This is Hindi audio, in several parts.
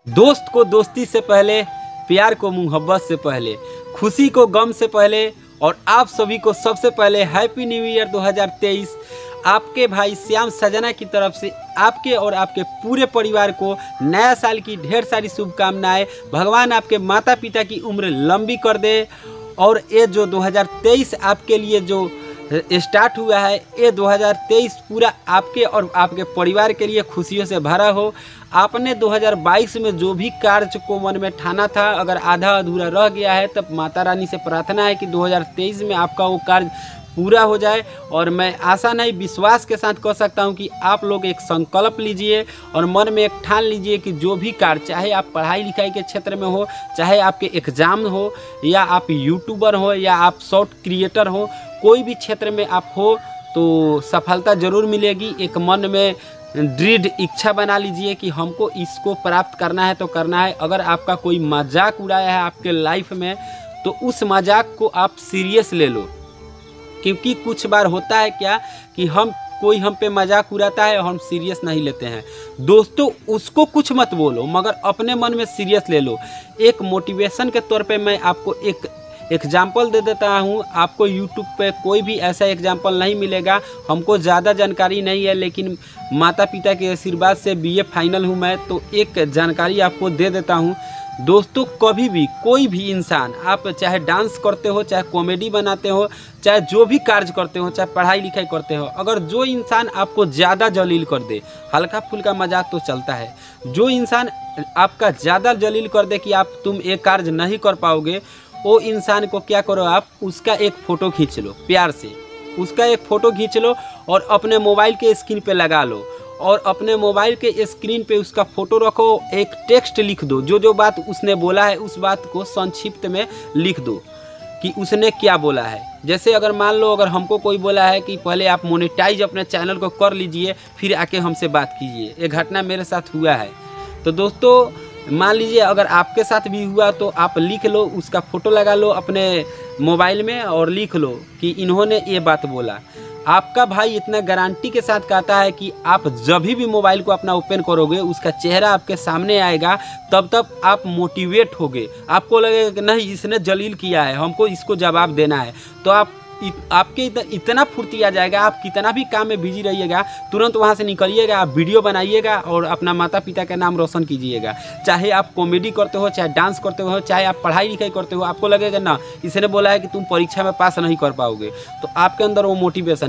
दोस्त को दोस्ती से पहले, प्यार को मोहब्बत से पहले, खुशी को गम से पहले और आप सभी को सबसे पहले हैप्पी न्यू ईयर 2023। आपके भाई श्याम सजना की तरफ से आपके और आपके पूरे परिवार को नया साल की ढेर सारी शुभकामनाएं। भगवान आपके माता पिता की उम्र लंबी कर दे और ये जो 2023 आपके लिए जो स्टार्ट हुआ है, ये 2023 पूरा आपके और आपके परिवार के लिए खुशियों से भरा हो। आपने 2022 में जो भी कार्य को मन में ठाना था, अगर आधा अधूरा रह गया है, तब माता रानी से प्रार्थना है कि 2023 में आपका वो कार्य पूरा हो जाए। और मैं आशा नहीं विश्वास के साथ कह सकता हूं कि आप लोग एक संकल्प लीजिए और मन में एक ठान लीजिए कि जो भी कार्य, चाहे आप पढ़ाई लिखाई के क्षेत्र में हो, चाहे आपके एग्ज़ाम हो, या आप यूट्यूबर हो, या आप शॉर्ट क्रिएटर हो, कोई भी क्षेत्र में आप हो तो सफलता ज़रूर मिलेगी। एक मन में दृढ़ इच्छा बना लीजिए कि हमको इसको प्राप्त करना है तो करना है। अगर आपका कोई मजाक उड़ाया है आपके लाइफ में, तो उस मजाक को आप सीरियस ले लो, क्योंकि कुछ बार होता है क्या कि कोई हम पे मजाक उड़ाता है और हम सीरियस नहीं लेते हैं। दोस्तों, उसको कुछ मत बोलो, मगर अपने मन में सीरियस ले लो। एक मोटिवेशन के तौर पे मैं आपको एक एग्जाम्पल दे देता हूँ। आपको यूट्यूब पे कोई भी ऐसा एग्जाम्पल नहीं मिलेगा। हमको ज़्यादा जानकारी नहीं है, लेकिन माता पिता के आशीर्वाद से बीए फाइनल हूँ मैं, तो एक जानकारी आपको दे देता हूँ। दोस्तों, कभी भी कोई भी इंसान, आप चाहे डांस करते हो, चाहे कॉमेडी बनाते हो, चाहे जो भी कार्य करते हो, चाहे पढ़ाई लिखाई करते हो, अगर जो इंसान आपको ज़्यादा जलील कर दे, हल्का फुल्का मजाक तो चलता है, जो इंसान आपका ज़्यादा जलील कर दे कि तुम एक कार्य नहीं कर पाओगे, वो इंसान को क्या करो, आप उसका एक फ़ोटो खींच लो, प्यार से उसका एक फ़ोटो खींच लो और अपने मोबाइल के स्क्रीन पे लगा लो, और अपने मोबाइल के स्क्रीन पे उसका फ़ोटो रखो। एक टेक्स्ट लिख दो, जो बात उसने बोला है उस बात को संक्षिप्त में लिख दो कि उसने क्या बोला है। जैसे अगर मान लो, अगर हमको कोई बोला है कि पहले आप मोनेटाइज अपने चैनल को कर लीजिए, फिर आके हमसे बात कीजिए। ये घटना मेरे साथ हुआ है। तो दोस्तों, मान लीजिए अगर आपके साथ भी हुआ तो आप लिख लो, उसका फ़ोटो लगा लो अपने मोबाइल में और लिख लो कि इन्होंने ये बात बोला। आपका भाई इतना गारंटी के साथ कहता है कि आप जब भी मोबाइल को अपना ओपन करोगे, उसका चेहरा आपके सामने आएगा, तब आप मोटिवेट होगे। आपको लगेगा कि नहीं, इसने जलील किया है, हमको इसको जवाब देना है। तो आपके इतना फुर्ती आ जाएगा, आप कितना भी काम में बिजी रहिएगा, तुरंत वहाँ से निकलिएगा, आप वीडियो बनाइएगा और अपना माता पिता का नाम रोशन कीजिएगा। चाहे आप कॉमेडी करते हो, चाहे डांस करते हो, चाहे आप पढ़ाई लिखाई करते हो, आपको लगेगा ना, इसने बोला है कि तुम परीक्षा में पास नहीं कर पाओगे, तो आपके अंदर वो मोटिवेशन।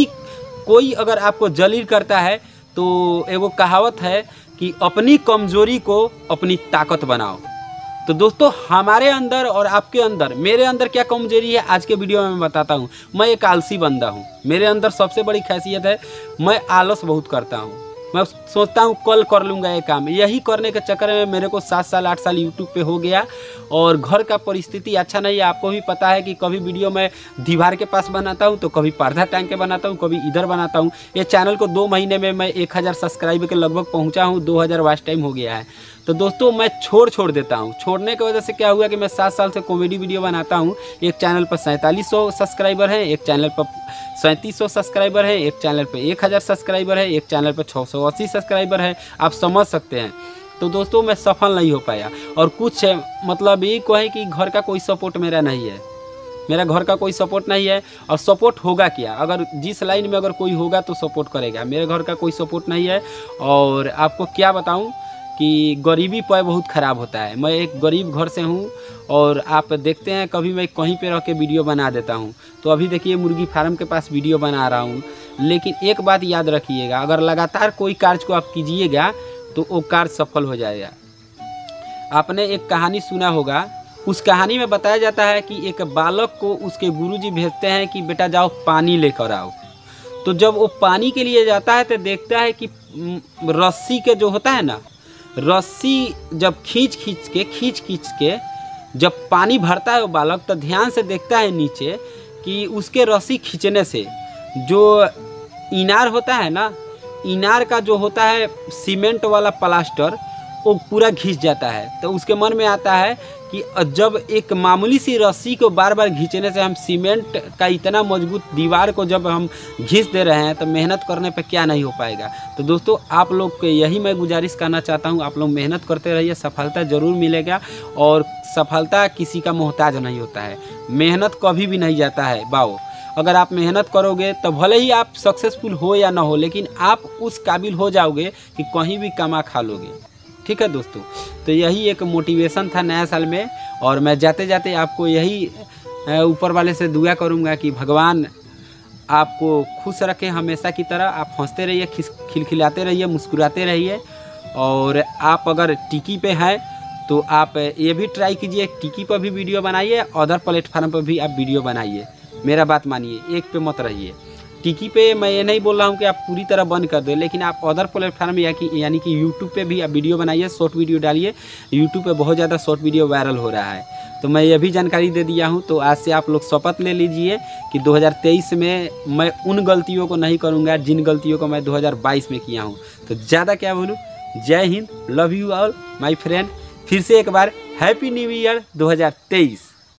कोई अगर आपको जलील करता है तो एगो कहावत है कि अपनी कमजोरी को अपनी ताकत बनाओ। तो दोस्तों, हमारे अंदर और आपके अंदर, मेरे अंदर क्या कमजोरी है आज के वीडियो में मैं बताता हूँ। मैं एक आलसी बंदा हूँ। मेरे अंदर सबसे बड़ी खासियत है, मैं आलस बहुत करता हूँ। मैं सोचता हूँ कल कर लूँगा ये काम। यही करने के चक्कर में मेरे को 7 साल 8 साल यूट्यूब पे हो गया और घर का परिस्थिति अच्छा नहीं है। आपको भी पता है कि कभी वीडियो मैं दीवार के पास बनाता हूँ, तो कभी पर्दा टांग के बनाता हूँ, कभी इधर बनाता हूँ। ये चैनल को 2 महीने में मैं 1000 सब्सक्राइबर के लगभग पहुँचा हूँ, 2000 वॉच टाइम हो गया है। तो दोस्तों, मैं छोड़ देता हूँ। छोड़ने की वजह से क्या हुआ कि मैं 7 साल से कॉमेडी वीडियो बनाता हूँ। एक चैनल पर 4700 सब्सक्राइबर है, एक चैनल पर 3700 सब्सक्राइबर है, एक चैनल पे 1000 सब्सक्राइबर है, एक चैनल पे 680 सब्सक्राइबर है। आप समझ सकते हैं। तो दोस्तों, मैं सफल नहीं हो पाया और कुछ मतलब ये को है कि घर का कोई सपोर्ट मेरा नहीं है। मेरा घर का कोई सपोर्ट नहीं है और सपोर्ट होगा क्या, अगर जिस लाइन में अगर कोई होगा तो सपोर्ट करेगा। मेरे घर का कोई सपोर्ट नहीं है और आपको क्या बताऊं कि गरीबी पर बहुत ख़राब होता है। मैं एक गरीब घर से हूँ और आप देखते हैं कभी मैं कहीं पे रह के वीडियो बना देता हूँ। तो अभी देखिए मुर्गी फार्म के पास वीडियो बना रहा हूँ। लेकिन एक बात याद रखिएगा, अगर लगातार कोई कार्य को आप कीजिएगा तो वो कार्य सफल हो जाएगा। आपने एक कहानी सुना होगा, उस कहानी में बताया जाता है कि एक बालक को उसके गुरुजी भेजते हैं कि बेटा जाओ पानी लेकर आओ। तो जब वो पानी के लिए जाता है तो देखता है कि रस्सी के जो होता है ना, रस्सी जब खींच खींच के जब पानी भरता है वो बालक, तो ध्यान से देखता है नीचे कि उसके रस्सी खींचने से जो इनार होता है ना, इनार का जो होता है सीमेंट वाला प्लास्टर, वो पूरा घिस जाता है। तो उसके मन में आता है कि जब एक मामूली सी रस्सी को बार बार खींचने से हम सीमेंट का इतना मजबूत दीवार को जब हम घिस दे रहे हैं तो मेहनत करने पे क्या नहीं हो पाएगा। तो दोस्तों आप लोग को यही मैं गुजारिश करना चाहता हूँ, आप लोग मेहनत करते रहिए, सफलता ज़रूर मिलेगा। और सफलता किसी का मोहताज नहीं होता है, मेहनत कभी भी नहीं जाता है बाओ। अगर आप मेहनत करोगे तो भले ही आप सक्सेसफुल हो या ना हो, लेकिन आप उस काबिल हो जाओगे कि कहीं भी कमा खा लोगे। ठीक है दोस्तों, तो यही एक मोटिवेशन था नया साल में। और मैं जाते जाते आपको यही ऊपर वाले से दुआ करूंगा कि भगवान आपको खुश रखें हमेशा की तरह। आप हंसते रहिए, खिलखिलाते रहिए, मुस्कुराते रहिए। और आप अगर टिकी पे हैं तो आप ये भी ट्राई कीजिए, टिकी पर भी वीडियो बनाइए, अदर प्लेटफार्म पर भी आप वीडियो बनाइए। मेरा बात मानिए, एक पे मत रहिए। टिकी पे मैं ये नहीं बोल रहा हूँ कि आप पूरी तरह बंद कर दें, लेकिन आप अदर प्लेटफार्म यानी कि यूट्यूब पे भी आप वीडियो बनाइए, शॉर्ट वीडियो डालिए। यूट्यूब पे बहुत ज़्यादा शॉर्ट वीडियो वायरल हो रहा है। तो मैं ये भी जानकारी दे दिया हूँ। तो आज से आप लोग शपथ ले लीजिए कि 2023 में मैं उन गलतियों को नहीं करूँगा जिन गलतियों को मैं 2022 में किया हूँ। तो ज़्यादा क्या बोलूँ, Jai Hind, love you all my friend. फिर से एक बार हैप्पी न्यू ईयर 2023।